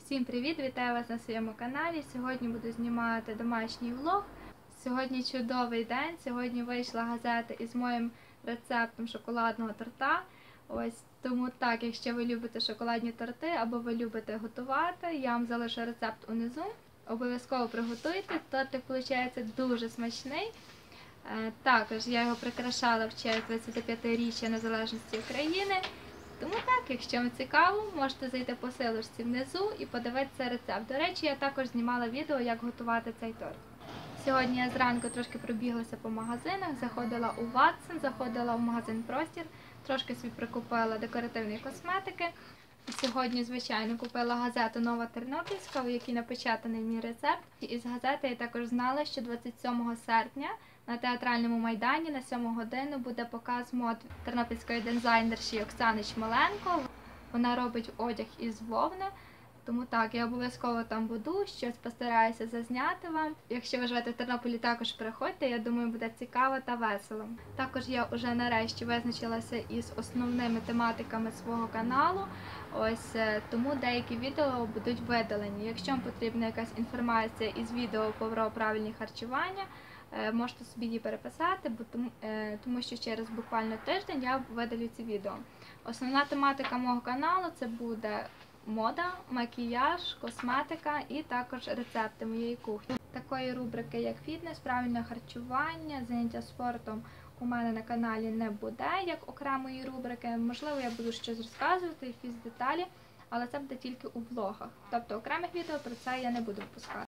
Всім привіт! Вітаю вас на своєму каналі. Сьогодні буду знімати домашній влог. Сьогодні чудовий день. Сьогодні вийшла газета із моїм рецептом шоколадного торта. Тому так, якщо ви любите шоколадні торти або ви любите готувати, я вам залишу рецепт унизу. Обов'язково приготуйте. Тортик виходить дуже смачний. Також я його прикрашала в честь 25-річчя Незалежності України. Тому так, якщо вам цікаво, можете зайти по силочці внизу і подивитися рецепт. До речі, я також знімала відео, як готувати цей торт. Сьогодні я зранку трошки пробіглася по магазинах, заходила у Ватсон, заходила в магазин Простір, трошки собі прикупила декоративної косметики. Сьогодні, звичайно, купила газету «Нова Тернопільська», в якій напечатаний мій рецепт. Із газети я також знала, що 27 серпня на Театральному майдані на 7 годину буде показ мод тернопільської дизайнерші Оксани Чмеленко. Вона робить одяг із вовни. Тому так, я обов'язково там буду, щось постараюся зазняти вам. Якщо ви живете в Тернополі, також приходьте, я думаю, буде цікаво та весело. Також я вже нарешті визначилася із основними тематиками свого каналу. Тому деякі відео будуть видалені. Якщо вам потрібна якась інформація із відео про правильні харчування, можете собі її переписати, тому що через буквально тиждень я видалю ці відео. Основна тематика мого каналу – це буде мода, макіяж, косметика і також рецепти моєї кухні. Такої рубрики, як фітнес, правильне харчування, заняття спортом у мене на каналі не буде, як окремої рубрики. Можливо, я буду щось розказувати, якісь деталі, але це буде тільки у влогах. Тобто окремих відео про це я не буду випускати.